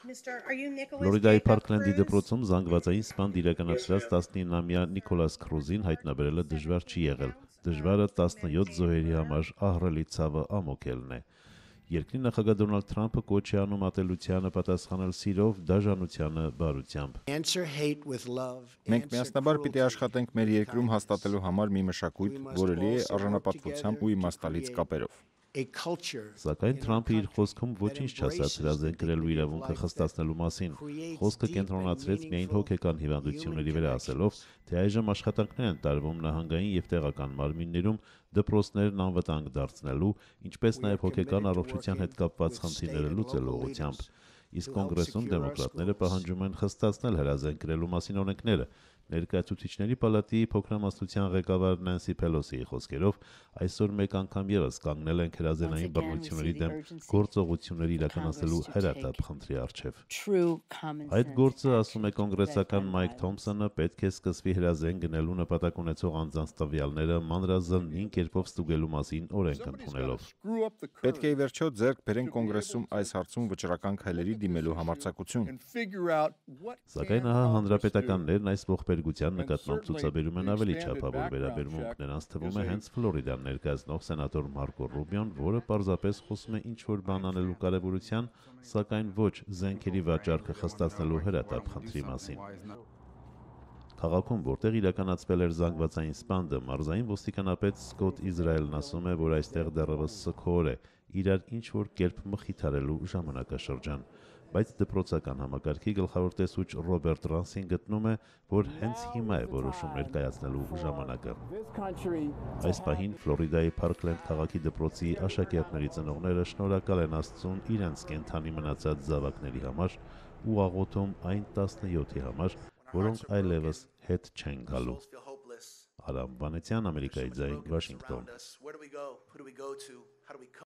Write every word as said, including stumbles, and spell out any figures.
Ֆլորիդայի Փարքլենդի դպրոցում զանգվածային սպանդ իրականացրած տասնինամյա Նիկոլաս Քրուզին հայտնաբերելը դժվար չի եղել, դժվարը տասնյոթ զոհերի համար ահռելի ցավը ամոքելն է։ Երկրի նախագահ Դոնալդ Թրամփը կոչ է անում ատելությանը պատասխանել սիրով, դաժանությանը բարությամբ։ Մենք միասնաբար պիտի աշխատենք մեր երկրում հաստատելու համար մի մշակույթ, որը լի է արժանապատվությամբ ու իմաստալից կապերով։ Սակայն Թրամփը իր խոսքում ոչինչ չասաց հրազեն կրելու իրավունքը խստացնելու մասին։ Խոսքը կենտրոնացրեց միայն հոգեկան հիվանդությունների վրա, ասելով, թե այժմ աշխատանքներ են տարվում նահանգային և տեղական մարմիններում դպրոցներն անվտանգ դարձնելու, ինչպես նաև հոգեկան առողջության հետ կապված խնդիրները լուծելու ուղղությամբ։ Իսկ կոնգրեսում դեմոկրատները պահանջում են խստացնել հրազեն կրելու մասին օրենքները։ Ներկայացուցիչների պալատի փոքրամասնության ղեկավար Նենսի Փելոսիի խոսքերով այսօր մեկ անգամ ևս կանգնել ենք հրազենային բռնությունների դեմ գործողություններ իրականացնելու հրատապ խնդրի առջև։ Այդ գործը, ասում է կոնգրեսական Մայք Թոմփսոնը, պետք է սկսվի հրազեն գնելու նպատակ ունեցող անձանց տվյալները մանրազնին կերպով ստուգելու մասին օրենք ընդունելով։ Պետք է ի վերջո ձեռք բերեն կոնգրեսում այս հարցում վճռական քայլերի դիմելու համարձակություն։ Սակայն ահա հանրապետականներն այս ողբերգության նկատմամբ ցուցաբերում են ավելի չափավոր վերաբերմունք։ Նրանց թվում է հենց Ֆլորիդան ներկայացնող սենատոր Մարկո Ռուբիոն, որը պարզապես խոսում է ինչ-որ բան անելու կարևորության, սակայն ոչ զենքերի վաճառքը խստացնելու հրատապ խնդրի մասին։ Քաղաքում, որտեղ իրականացվել էր զանգվածային սպանդը, մարզային ոստիկանապետ Սկոտ Իզրայելն ասում է, որ այստեղ դեռևս սգոր է իրար ինչ-որ կերպ մխիթարելու ժամանակաշրջան, բայց դպրոցական համակարգի գլխավոր տեսուչ Ռոբերտ Ռանսին գտնում է, որ հենց հիմա է որոշումներ կայացնելու ժամանակը։ Այս պահին Ֆլորիդայի Փարքլենդ քաղաքի դպրոցի աշակերտների ծնողները շնորհակալ են Աստծուն իրենց կենդանի մնացած զավակների համար ու աղոթում այն տասնյոթի համար, որոնք այլևս հետ չեն գալու։ Արամ Վանեցյան, Ամերիկայի ձայն, Վաշինգտոն։